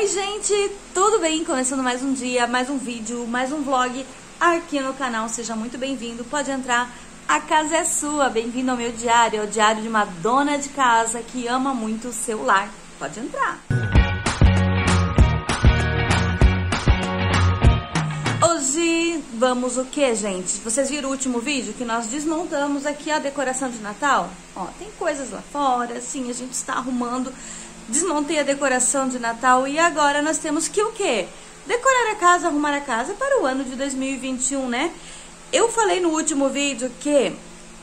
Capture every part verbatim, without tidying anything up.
Oi gente, tudo bem? Começando mais um dia, mais um vídeo, mais um vlog aqui no canal. Seja muito bem-vindo, pode entrar, a casa é sua. Bem-vindo ao meu diário, ao diário de uma dona de casa que ama muito o seu lar. Pode entrar. Hoje vamos o que, gente? Vocês viram o último vídeo que nós desmontamos aqui a decoração de Natal? Ó, tem coisas lá fora, sim, a gente está arrumando. Desmontei a decoração de Natal e agora nós temos que o quê? Decorar a casa, arrumar a casa para o ano de dois mil e vinte e um, né? Eu falei no último vídeo que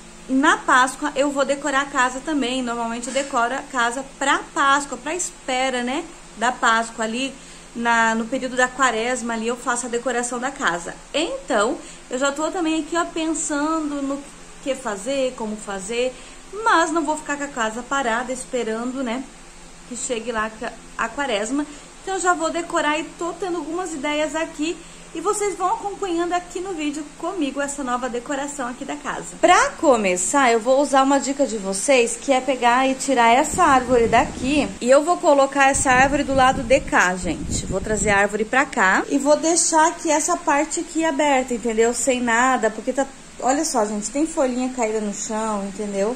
na Páscoa eu vou decorar a casa também. Normalmente eu decoro a casa para Páscoa, para espera, né? Da Páscoa ali, na, no período da quaresma ali eu faço a decoração da casa. Então, eu já tô também aqui, ó, pensando no que fazer, como fazer, mas não vou ficar com a casa parada esperando, né? Que chegue lá a quaresma. Então eu já vou decorar e tô tendo algumas ideias aqui e vocês vão acompanhando aqui no vídeo comigo essa nova decoração aqui da casa. Pra começar, eu vou usar uma dica de vocês, que é pegar e tirar essa árvore daqui e eu vou colocar essa árvore do lado de cá, gente. Vou trazer a árvore pra cá e vou deixar aqui essa parte aqui aberta, entendeu? Sem nada, porque tá... Olha só, gente, tem folhinha caída no chão, entendeu?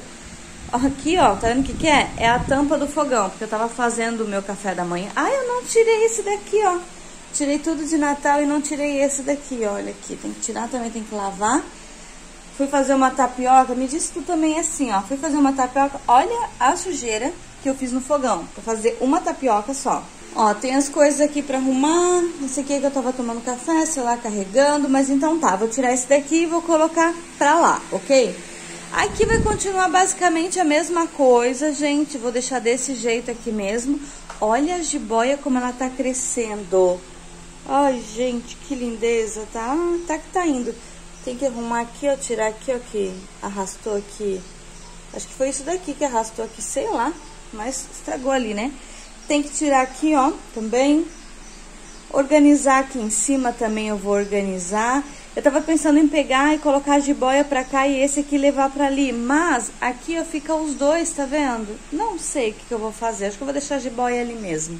Aqui, ó, tá vendo o que que é? É a tampa do fogão, porque eu tava fazendo o meu café da manhã. Ah, eu não tirei esse daqui, ó. Tirei tudo de Natal e não tirei esse daqui, olha aqui. Tem que tirar também, tem que lavar. Fui fazer uma tapioca, me disse tu também assim, ó. Fui fazer uma tapioca, olha a sujeira que eu fiz no fogão. Pra fazer uma tapioca só. Ó, tem as coisas aqui pra arrumar. Esse aqui é que eu tava tomando café, sei lá, carregando. Mas então tá, vou tirar esse daqui e vou colocar pra lá, ok? Aqui vai continuar basicamente a mesma coisa, gente. Vou deixar desse jeito aqui mesmo. Olha a jiboia como ela tá crescendo. Ai, gente, que lindeza, tá? Tá que tá indo. Tem que arrumar aqui, ó, tirar aqui, ó, que arrastou aqui. Acho que foi isso daqui que arrastou aqui, sei lá. Mas estragou ali, né? Tem que tirar aqui, ó, também. Organizar aqui em cima também eu vou organizar. Eu tava pensando em pegar e colocar a jiboia pra cá e esse aqui levar pra ali. Mas aqui ó, fica os dois, tá vendo? Não sei o que, que eu vou fazer. Acho que eu vou deixar a jiboia ali mesmo.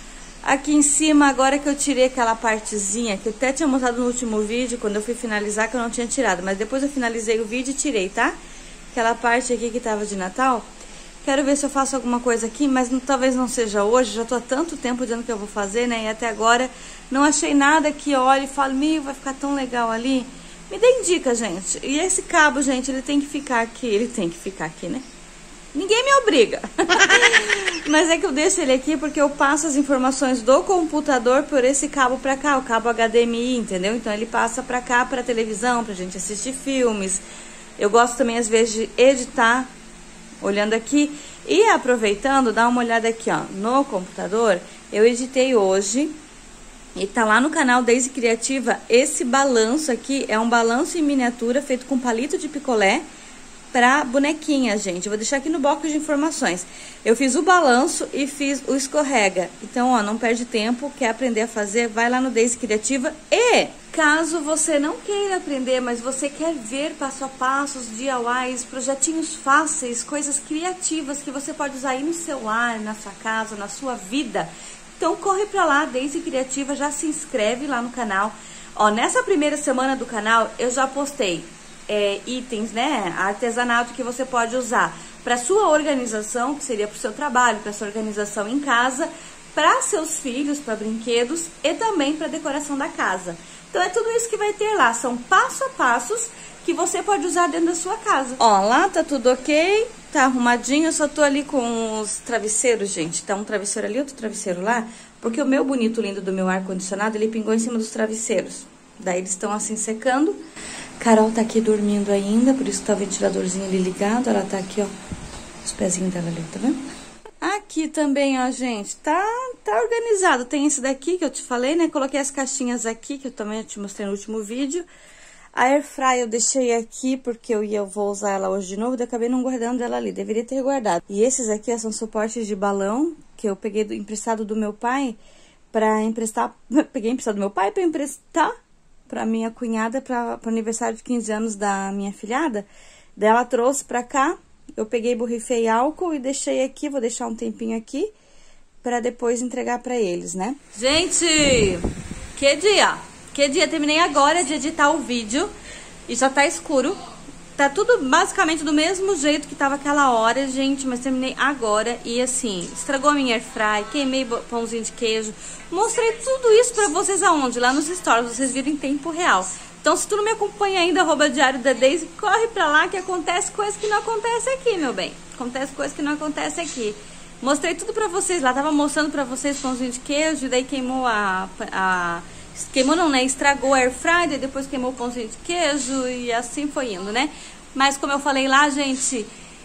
Aqui em cima, agora que eu tirei aquela partezinha, que eu até tinha mostrado no último vídeo, quando eu fui finalizar, que eu não tinha tirado. Mas depois eu finalizei o vídeo e tirei, tá? Aquela parte aqui que tava de Natal. Quero ver se eu faço alguma coisa aqui, mas não, talvez não seja hoje. Já tô há tanto tempo dizendo que eu vou fazer, né? E até agora não achei nada que olhe e fale, meu, vai ficar tão legal ali. Me deem dica, gente. E esse cabo, gente, ele tem que ficar aqui. Ele tem que ficar aqui, né? Ninguém me obriga. Mas é que eu deixo ele aqui porque eu passo as informações do computador por esse cabo pra cá, o cabo H D M I, entendeu? Então ele passa pra cá, pra televisão, pra gente assistir filmes. Eu gosto também, às vezes, de editar olhando aqui e aproveitando, dá uma olhada aqui, ó, no computador. Eu editei hoje e tá lá no canal Daisy Criativa. Esse balanço aqui é um balanço em miniatura feito com palito de picolé pra bonequinha, gente. Eu vou deixar aqui no bloco de informações. Eu fiz o balanço e fiz o escorrega. Então, ó, não perde tempo, quer aprender a fazer, vai lá no Daisy Criativa. E caso você não queira aprender, mas você quer ver passo a passo os D I Ys, projetinhos fáceis, coisas criativas que você pode usar aí no seu lar, na sua casa, na sua vida, então corre pra lá, Daisy Criativa, já se inscreve lá no canal. Ó, nessa primeira semana do canal, eu já postei É, itens, né, artesanato que você pode usar para sua organização, que seria para o seu trabalho, para sua organização em casa, para seus filhos, para brinquedos e também para decoração da casa. Então é tudo isso que vai ter lá, são passo a passos que você pode usar dentro da sua casa. Ó, lá tá tudo ok, tá arrumadinho, eu só tô ali com os travesseiros, gente. Tá um travesseiro ali, outro travesseiro lá, porque o meu bonito lindo do meu ar-condicionado, ele pingou em cima dos travesseiros. Daí eles estão assim secando. Carol tá aqui dormindo ainda, por isso que tá o ventiladorzinho ali ligado. Ela tá aqui, ó, os pezinhos dela ali, tá vendo? Aqui também, ó, gente, tá, tá organizado. Tem esse daqui que eu te falei, né? Coloquei as caixinhas aqui, que eu também te mostrei no último vídeo. A airfryer eu deixei aqui porque eu ia, eu vou usar ela hoje de novo, daí eu acabei não guardando ela ali, deveria ter guardado. E esses aqui ó, são suportes de balão, que eu peguei do, emprestado do meu pai, pra emprestar, peguei emprestado do meu pai pra emprestar pra minha cunhada, pra, pro aniversário de quinze anos da minha filhada. Daí ela trouxe pra cá, eu peguei, borrifei álcool e deixei aqui, vou deixar um tempinho aqui. pra depois entregar pra eles, né? Gente, que dia? Que dia? Terminei agora de editar o vídeo e já tá escuro. Tá tudo basicamente do mesmo jeito que tava aquela hora, gente, mas terminei agora e assim, estragou a minha airfry, queimei pãozinho de queijo, mostrei tudo isso pra vocês aonde? Lá nos stories, vocês viram em tempo real. Então, se tu não me acompanha ainda, arroba Diário da Daisy, corre pra lá que acontece coisa que não acontece aqui, meu bem. Acontece coisa que não acontece aqui. Mostrei tudo pra vocês lá, tava mostrando pra vocês pãozinho de queijo, e daí queimou a... a queimou não, né? Estragou a airfryer, depois queimou o pãozinho de queijo e assim foi indo, né? Mas como eu falei lá, gente,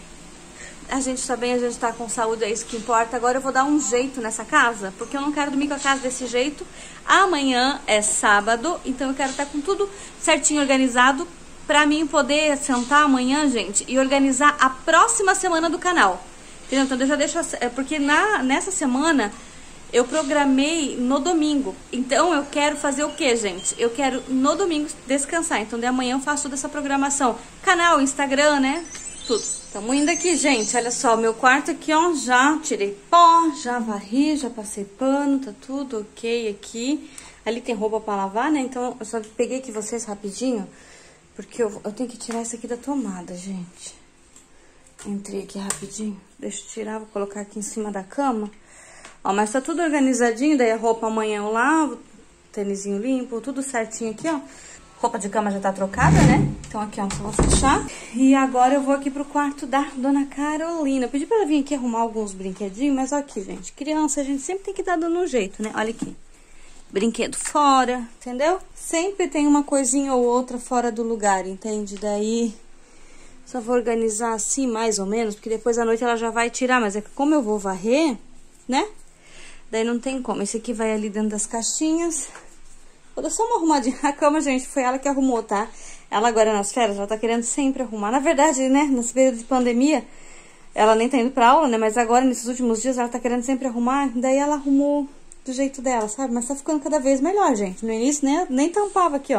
a gente tá bem, a gente tá com saúde, é isso que importa. Agora eu vou dar um jeito nessa casa, porque eu não quero dormir com a casa desse jeito. Amanhã é sábado, então eu quero estar com tudo certinho organizado pra mim poder sentar amanhã, gente, e organizar a próxima semana do canal. Entendeu? Então eu já deixo, porque na, nessa semana eu programei no domingo. Então eu quero fazer o que, gente? Eu quero no domingo descansar. Então de amanhã eu faço toda essa programação. Canal, Instagram, né? Tudo. Tamo indo aqui, gente. Olha só, meu quarto aqui, ó. Já tirei pó, já varri, já passei pano. Tá tudo ok aqui. Ali tem roupa pra lavar, né? Então eu só peguei aqui vocês rapidinho. Porque eu, eu tenho que tirar isso aqui da tomada, gente. Entrei aqui rapidinho. Deixa eu tirar, vou colocar aqui em cima da cama. Ó, mas tá tudo organizadinho, daí a roupa amanhã eu lavo, tênisinho limpo, tudo certinho aqui, ó. Roupa de cama já tá trocada, né? Então aqui, ó, só vou fechar. E agora eu vou aqui pro quarto da Dona Carolina. Eu pedi pra ela vir aqui arrumar alguns brinquedinhos, mas ó aqui, gente. Criança, a gente sempre tem que dar dando um jeito, né? Olha aqui. Brinquedo fora, entendeu? Sempre tem uma coisinha ou outra fora do lugar, entende? Daí só vou organizar assim, mais ou menos, porque depois à noite ela já vai tirar. Mas é que como eu vou varrer, né? Daí não tem como. Esse aqui vai ali dentro das caixinhas. Vou dar só uma arrumadinha. A cama, gente, foi ela que arrumou, tá? Ela agora nas férias, ela tá querendo sempre arrumar. Na verdade, né, nesse período de pandemia, ela nem tá indo pra aula, né? Mas agora, nesses últimos dias, ela tá querendo sempre arrumar. Daí ela arrumou do jeito dela, sabe? Mas tá ficando cada vez melhor, gente. No início, né, nem tampava aqui, ó.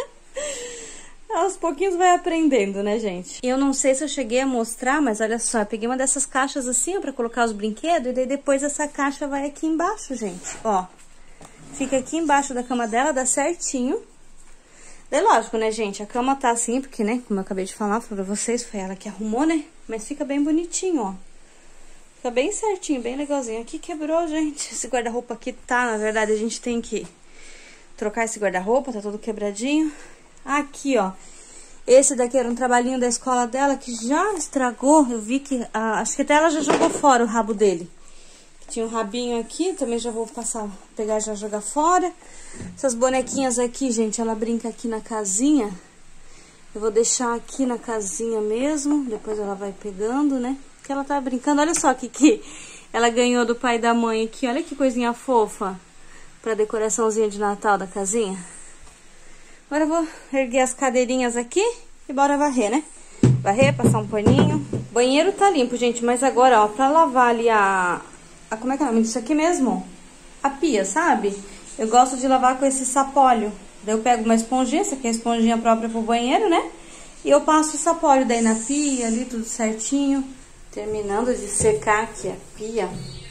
Aos pouquinhos vai aprendendo, né, gente? Eu não sei se eu cheguei a mostrar, mas olha só, eu peguei uma dessas caixas assim, ó, pra colocar os brinquedos, e daí depois essa caixa vai aqui embaixo, gente, ó. Fica aqui embaixo da cama dela, dá certinho. Daí lógico, né, gente, a cama tá assim, porque, né, como eu acabei de falar pra vocês, foi ela que arrumou, né? Mas fica bem bonitinho, ó. Fica bem certinho, bem legalzinho. Aqui quebrou, gente, esse guarda-roupa aqui tá, na verdade, a gente tem que trocar esse guarda-roupa, tá todo quebradinho. Aqui, ó, esse daqui era um trabalhinho da escola dela que já estragou. Eu vi que, ah, acho que até ela já jogou fora o rabo dele. Tinha um rabinho aqui, também já vou passar, pegar e já jogar fora. Essas bonequinhas aqui, gente, ela brinca aqui na casinha. Eu vou deixar aqui na casinha mesmo, depois ela vai pegando, né? Que ela tá brincando, olha só que que ela ganhou do pai e da mãe aqui. Olha que coisinha fofa pra decoraçãozinha de Natal da casinha. Agora eu vou erguer as cadeirinhas aqui e bora varrer, né? Varrer, passar um paninho. O banheiro tá limpo, gente, mas agora, ó, pra lavar ali a... a como é que é o nome disso aqui mesmo? A pia, sabe? Eu gosto de lavar com esse sapólio. Daí eu pego uma esponjinha, essa aqui é a esponjinha própria pro banheiro, né? E eu passo o sapólio daí na pia, ali tudo certinho. Terminando de secar aqui a pia.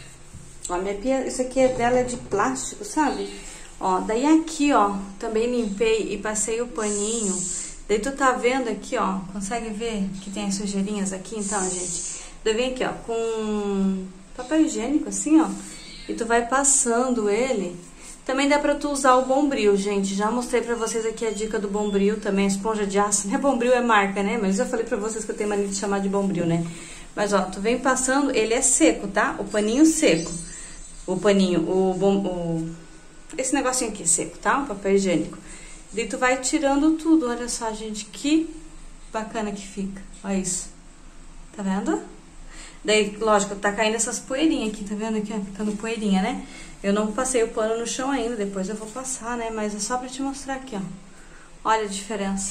Ó, minha pia, isso aqui é dela é de plástico, sabe? Ó, daí aqui, ó, também limpei e passei o paninho. Daí tu tá vendo aqui, ó, consegue ver que tem as sujeirinhas aqui? Então, gente, daí vem aqui, ó, com papel higiênico, assim, ó, e tu vai passando ele. Também dá pra tu usar o Bombril, gente. Já mostrei pra vocês aqui a dica do Bombril também, esponja de aço, né? Bombril é marca, né? Mas eu já falei pra vocês que eu tenho mania de chamar de Bombril, né? Mas, ó, tu vem passando, ele é seco, tá? O paninho seco. O paninho, o... bom, o esse negocinho aqui seco, tá? O papel higiênico. Daí tu vai tirando tudo. Olha só, gente, que bacana que fica. Olha isso. Tá vendo? Daí, lógico, tá caindo essas poeirinhas aqui, tá vendo aqui? Ficando poeirinha, né? Eu não passei o pano no chão ainda, depois eu vou passar, né? Mas é só pra te mostrar aqui, ó. Olha a diferença.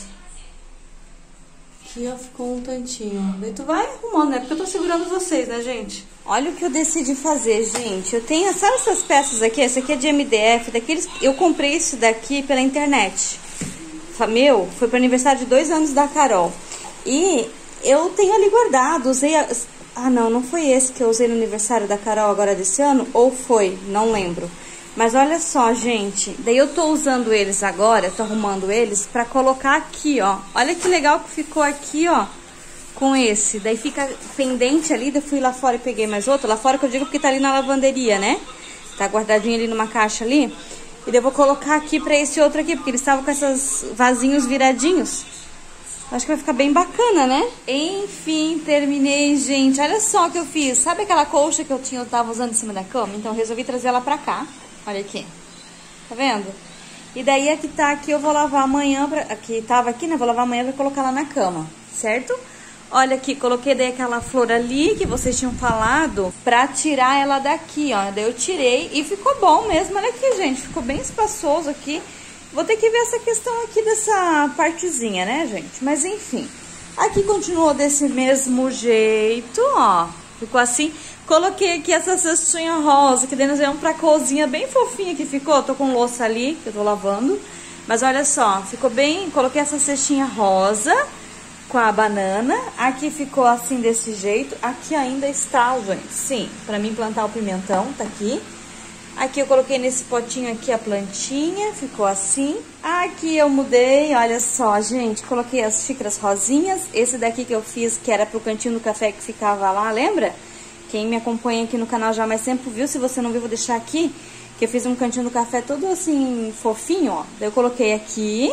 Aqui, ó, ficou um tantinho. Daí tu vai arrumando, né? Porque eu tô segurando vocês, né, gente? Olha o que eu decidi fazer, gente. Eu tenho, sabe essas peças aqui? Essa aqui é de M D F, daqueles... Eu comprei isso daqui pela internet. Meu, foi pro aniversário de dois anos da Carol. E eu tenho ali guardado, usei... Ah, não, não foi esse que eu usei no aniversário da Carol agora desse ano? Ou foi? Não lembro. Mas olha só, gente. Daí eu tô usando eles agora, tô arrumando eles pra colocar aqui, ó. Olha que legal que ficou aqui, ó. Com esse. Daí fica pendente ali. Daí eu fui lá fora e peguei mais outro. Lá fora que eu digo porque tá ali na lavanderia, né? Tá guardadinho ali numa caixa ali. E daí eu vou colocar aqui pra esse outro aqui, porque eles estavam com esses vasinhos viradinhos. Acho que vai ficar bem bacana, né? Enfim, terminei, gente. Olha só o que eu fiz. Sabe aquela colcha que eu tinha, eu tava usando em cima da cama? Então eu resolvi trazer ela pra cá. Olha aqui. Tá vendo? E daí a que tá aqui eu vou lavar amanhã. Pra... A que tava aqui, né? Vou lavar amanhã pra colocar lá na cama. Certo? Olha aqui, coloquei daí aquela flor ali que vocês tinham falado pra tirar ela daqui, ó. Daí eu tirei e ficou bom mesmo. Olha aqui, gente. Ficou bem espaçoso aqui. Vou ter que ver essa questão aqui dessa partezinha, né, gente? Mas enfim. Aqui continuou desse mesmo jeito, ó. Ficou assim. Coloquei aqui essa cestinha rosa, que daí nós vamos pra cozinha bem fofinha que ficou. Tô com louça ali, que eu tô lavando. Mas olha só, ficou bem... Coloquei essa cestinha rosa com a banana. Aqui ficou assim, desse jeito. Aqui ainda está, gente. Sim, pra mim plantar o pimentão, tá aqui. Aqui eu coloquei nesse potinho aqui a plantinha, ficou assim. Aqui eu mudei, olha só, gente, coloquei as xícaras rosinhas. Esse daqui que eu fiz, que era pro cantinho do café que ficava lá, lembra? Quem me acompanha aqui no canal já há mais tempo viu, se você não viu, vou deixar aqui. Que eu fiz um cantinho do café todo assim, fofinho, ó. Daí eu coloquei aqui,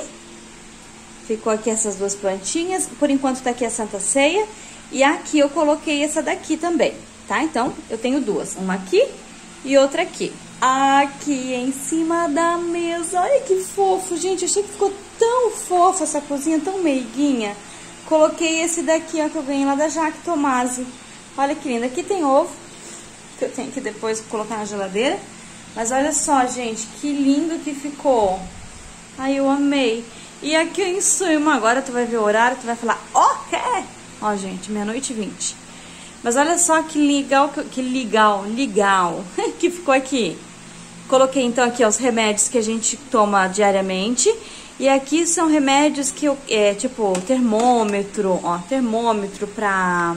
ficou aqui essas duas plantinhas. Por enquanto tá aqui a Santa Ceia. E aqui eu coloquei essa daqui também, tá? Então, eu tenho duas, uma aqui e outra aqui. Aqui em cima da mesa. Olha que fofo, gente. Achei que ficou tão fofa essa cozinha, tão meiguinha. Coloquei esse daqui, ó, que eu ganhei lá da Jaque Tomasi. Olha que lindo. Aqui tem ovo, que eu tenho que depois colocar na geladeira. Mas olha só, gente, que lindo que ficou. Ai, eu amei. E aqui em cima, agora tu vai ver o horário, tu vai falar, ok. Ó, gente, meia-noite e vinte. Mas olha só que legal, que legal, legal que ficou aqui. Coloquei então aqui ó, os remédios que a gente toma diariamente. E aqui são remédios que eu, é tipo termômetro, ó, termômetro pra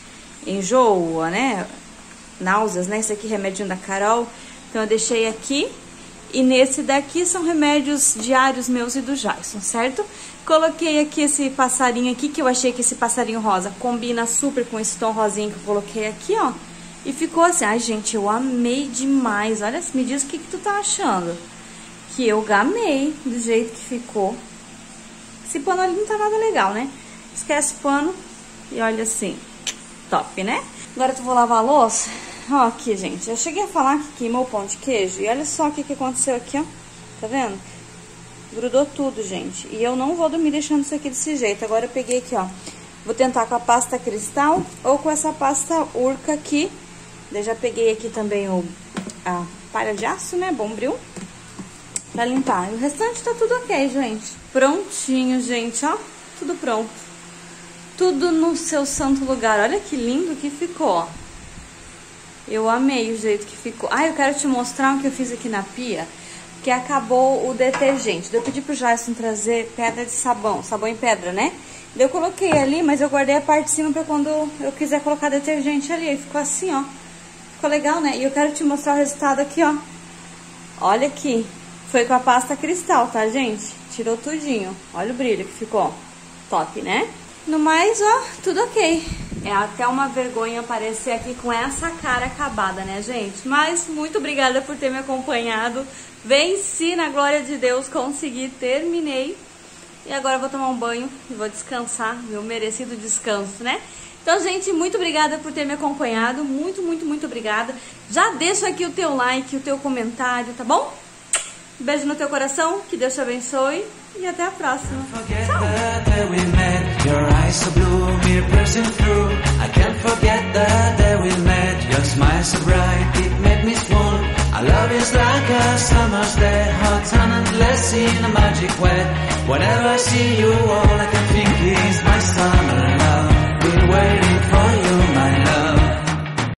enjoo, né? Náuseas, né? Esse aqui é remedinho da Carol. Então eu deixei aqui. E nesse daqui são remédios diários meus e do Jason, certo? Coloquei aqui esse passarinho aqui, que eu achei que esse passarinho rosa combina super com esse tom rosinho que eu coloquei aqui, ó. E ficou assim, ai gente, eu amei demais. Olha, me diz o que que tu tá achando. Que eu gamei do jeito que ficou. Esse pano ali não tá nada legal, né? Esquece o pano e olha assim, top, né? Agora tu vou lavar a louça. Ó, aqui, gente, eu cheguei a falar que queimou o pão de queijo. E olha só o que que aconteceu aqui, ó. Tá vendo? Grudou tudo, gente. E eu não vou dormir deixando isso aqui desse jeito. Agora eu peguei aqui, ó. Vou tentar com a pasta cristal ou com essa pasta Urca aqui. Eu já peguei aqui também o, a palha de aço, né? Bombril. Pra limpar. E o restante tá tudo ok, gente. Prontinho, gente, ó. Tudo pronto. Tudo no seu santo lugar. Olha que lindo que ficou, ó. Eu amei o jeito que ficou. Ah, eu quero te mostrar o que eu fiz aqui na pia. Que acabou o detergente. Eu pedi pro Jason trazer pedra de sabão. Sabão em pedra, né? Eu coloquei ali, mas eu guardei a parte de cima pra quando eu quiser colocar detergente ali. Aí ficou assim, ó. Ficou legal, né? E eu quero te mostrar o resultado aqui, ó. Olha aqui. Foi com a pasta cristal, tá, gente? Tirou tudinho. Olha o brilho que ficou. Top, né? No mais, ó, tudo ok. É até uma vergonha aparecer aqui com essa cara acabada, né, gente? Mas muito obrigada por ter me acompanhado. Venci na glória de Deus, consegui, terminei. E agora eu vou tomar um banho e vou descansar, meu merecido descanso, né? Então, gente, muito obrigada por ter me acompanhado. Muito, muito, muito obrigada. Já deixa aqui o teu like, o teu comentário, tá bom? Beijo no teu coração, que Deus te abençoe e até a próxima. Tchau! Whenever I see you, all I can think is my summer love. Been waiting